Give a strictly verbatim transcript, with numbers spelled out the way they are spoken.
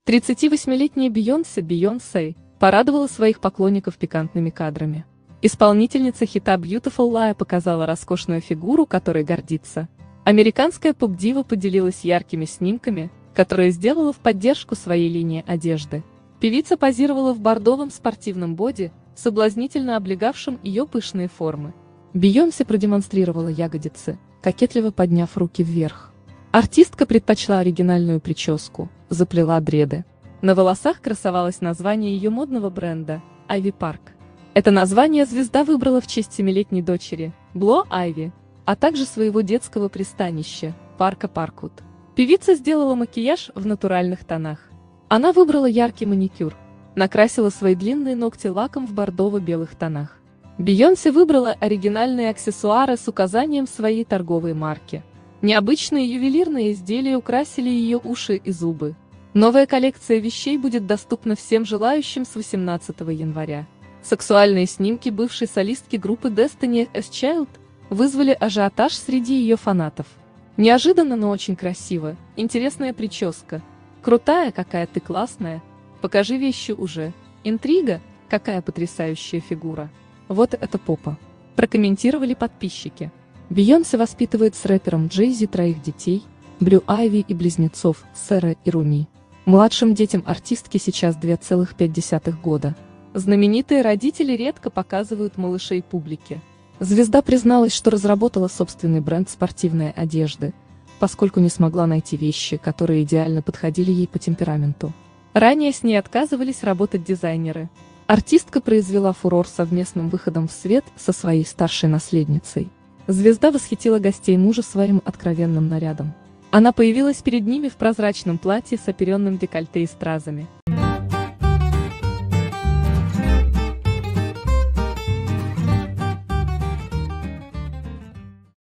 тридцативосьмилетняя Бейонсе Бейонсе порадовала своих поклонников пикантными кадрами. Исполнительница хита Beautiful Lie показала роскошную фигуру, которой гордится. Американская поп-дива поделилась яркими снимками, которые сделала в поддержку своей линии одежды. Певица позировала в бордовом спортивном боди, соблазнительно облегавшем ее пышные формы. Бейонсе продемонстрировала ягодицы, кокетливо подняв руки вверх. Артистка предпочла оригинальную прическу, заплела дреды. На волосах красовалось название ее модного бренда Ivy Park. Это название звезда выбрала в честь семилетней дочери, Бло Айви, а также своего детского пристанища, парка Парквуд. Певица сделала макияж в натуральных тонах. Она выбрала яркий маникюр, накрасила свои длинные ногти лаком в бордово-белых тонах. Бейонсе выбрала оригинальные аксессуары с указанием своей торговой марки. Необычные ювелирные изделия украсили ее уши и зубы. Новая коллекция вещей будет доступна всем желающим с восемнадцатого января. Сексуальные снимки бывшей солистки группы Destiny's Child вызвали ажиотаж среди ее фанатов. Неожиданно, но очень красиво, интересная прическа. Крутая, какая ты классная. Покажи вещи уже. Интрига, какая потрясающая фигура. Вот это попа. Прокомментировали подписчики. Бейонсе воспитывает с рэпером Джей-Зи троих детей, Блю Айви и близнецов Сэра и Руми. Младшим детям артистки сейчас два целых пять десятых года. Знаменитые родители редко показывают малышей публике. Звезда призналась, что разработала собственный бренд спортивной одежды, поскольку не смогла найти вещи, которые идеально подходили ей по темпераменту. Ранее с ней отказывались работать дизайнеры. Артистка произвела фурор совместным выходом в свет со своей старшей наследницей. Звезда восхитила гостей мужа своим откровенным нарядом. Она появилась перед ними в прозрачном платье с оперенным декольте и стразами.